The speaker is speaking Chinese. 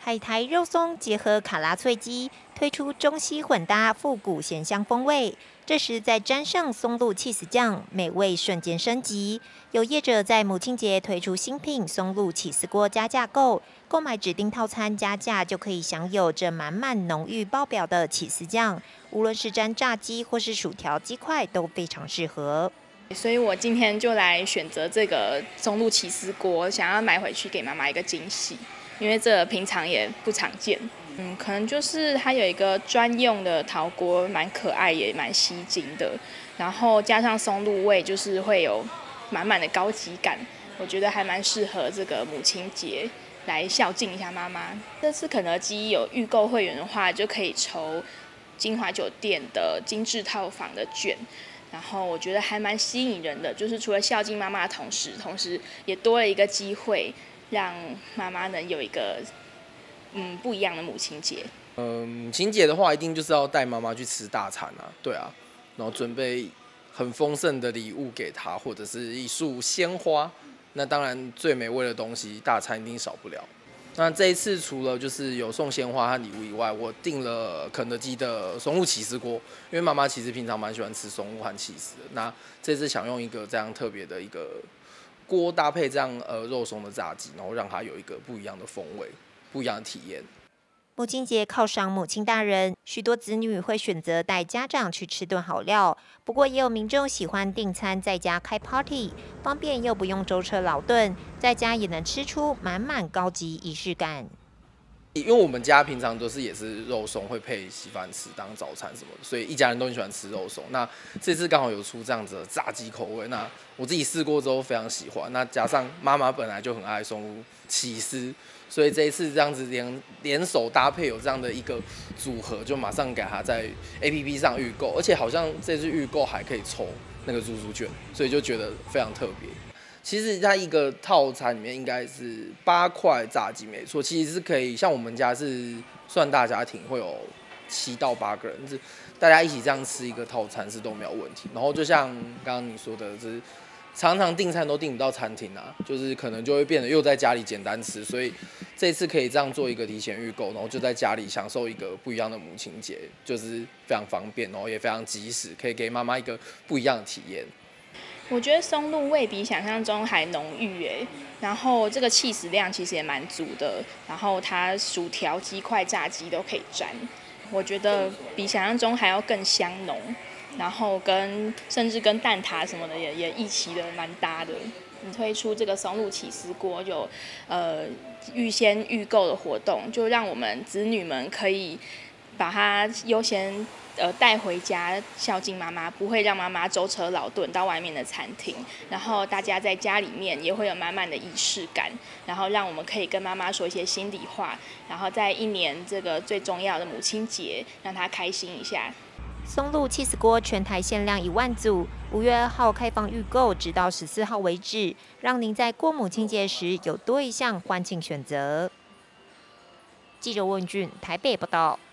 海苔肉松结合卡拉脆鸡，推出中西混搭复古咸香风味。这时再沾上松露起司酱，美味瞬间升级。有业者在母亲节推出新品松露起司锅加价购，购买指定套餐加价就可以享有这满满浓郁爆表的起司酱，无论是沾炸鸡或是薯条鸡块都非常适合。 所以我今天就来选择这个松露起司锅，想要买回去给妈妈一个惊喜，因为这平常也不常见。可能就是它有一个专用的陶锅，蛮可爱也蛮吸睛的，然后加上松露味，就是会有满满的高级感，我觉得还蛮适合这个母亲节来孝敬一下妈妈。这次肯德基有预购会员的话，就可以抽金华酒店的精致套房的券。然后我觉得还蛮吸引人的，就是除了孝敬妈妈的同时也多了一个机会，让妈妈能有一个不一样的母亲节。 母亲节的话，一定就是要带妈妈去吃大餐啊，对啊，然后准备很丰盛的礼物给她，或者是一束鲜花。那当然最美味的东西，大餐一定少不了。那这一次除了就是有送鲜花和礼物以外，我订了肯德基的松露起司锅，因为妈妈其实平常蛮喜欢吃松露和起司的。那这次想用一个这样特别的一个锅搭配这样肉松的炸鸡，然后让它有一个不一样的风味、不一样的体验。 母亲节犒赏母亲大人，许多子女会选择带家长去吃顿好料。不过也有民众喜欢订餐在家开 party， 方便又不用舟车劳顿，在家也能吃出满满高级仪式感。 因为我们家平常都是也是肉松会配稀饭吃当早餐什么的，所以一家人都很喜欢吃肉松。那这次刚好有出这样子的炸鸡口味，那我自己试过之后非常喜欢。那加上妈妈本来就很爱松露起司，所以这一次这样子联手搭配有这样的一个组合，就马上给他在 APP 上预购，而且好像这次预购还可以抽那个入住券，所以就觉得非常特别。其实它一个套餐里面应该是8块炸鸡没错，其实是可以，像我们家是算大家庭，会有7到8个人，是大家一起这样吃一个套餐是都没有问题。然后就像刚刚你说的，就是常常订餐都订不到餐厅啊，就是可能就会变得又在家里简单吃，所以这次可以这样做一个提前预购，然后就在家里享受一个不一样的母亲节，就是非常方便，然后也非常及时，可以给妈妈一个不一样的体验。 我觉得松露味比想象中还浓郁耶，然后这个起司量其实也蛮足的，然后它薯条、鸡块、炸鸡都可以沾，我觉得比想象中还要更香浓，然后甚至跟蛋挞什么的也一起的蛮搭的。你推出这个松露起司锅有预先预购的活动，就让我们子女们可以把它优先带回家孝敬妈妈，不会让妈妈舟车劳顿到外面的餐厅，然后大家在家里面也会有满满的仪式感，然后让我们可以跟妈妈说一些心里话，然后在一年这个最重要的母亲节让她开心一下。 松露起司锅全台限量1万组，5月2号开放预购，直到14号为止，让您在过母亲节时有多一项欢庆选择。记者问俊台北报道。